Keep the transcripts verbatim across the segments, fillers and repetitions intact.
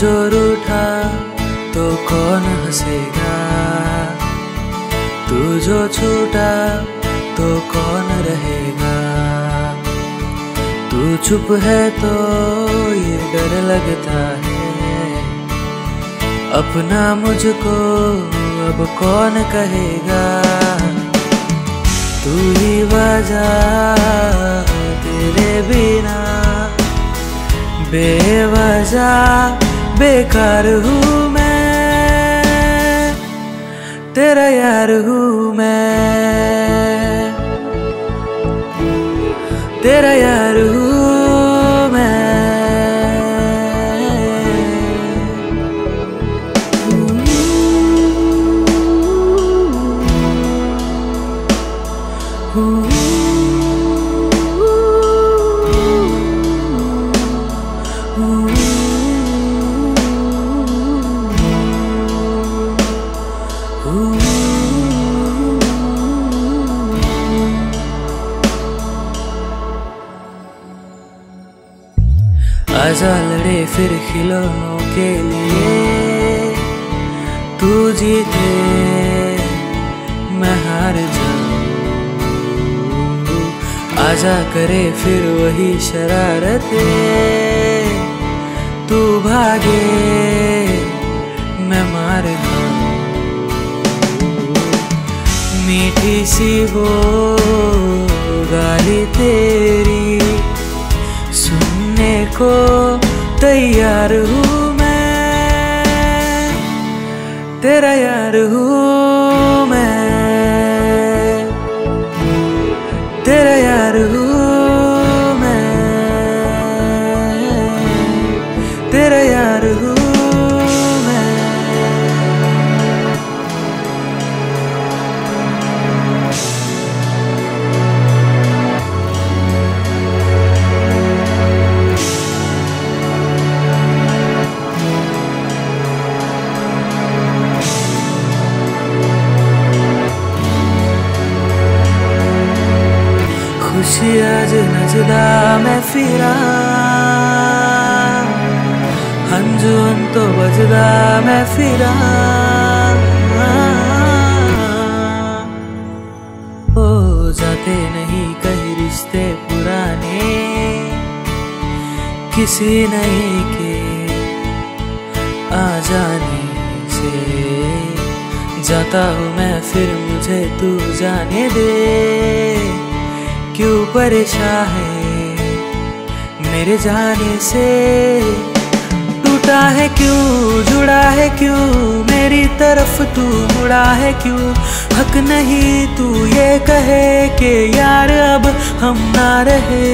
जो रूठा तो कौन हंसेगा, तू जो छूटा तो कौन रहेगा। तू चुप है तो ये डर लगता है, अपना मुझको अब कौन कहेगा। तू ही वजह, तेरे बिना बेवजह बेकार हूँ मैं, तेरा यार हूँ मैं, तेरा यार हूँ मैं। आजा लड़े फिर खिलौनों के लिए, तू जीते मैं हार जाऊं। आजा करे फिर वही शरारतें, तू भागे मैं मार खाऊं। मीठी सी वो गाली तेरी सुनने को तैयार हूँ मैं, तेरा यार हूँ मैं, तेरा यार हूँ मैं, तेरा यार हूँ मैं। खुशी आज न जुदा मैं फिरा, हंजुन तो बजदा मैं फिरा। हो जाते नहीं कहीं रिश्ते पुराने, किसी नए के आ जाने से। जाता हूँ मैं फिर मुझे तू जाने दे, क्यों परेशान है मेरे जाने से। टूटा है क्यों, जुड़ा है क्यों, मेरी तरफ तू मुड़ा है क्यों। हक नहीं तू ये कहे कि यार अब हम ना रहे।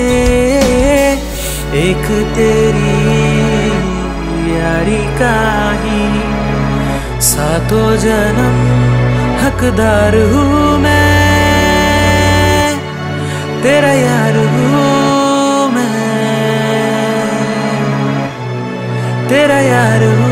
एक तेरी यारी का ही सातों जन्म हकदार हूँ मैं, तेरा यार हूँ मैं, तेरा यार हूँ।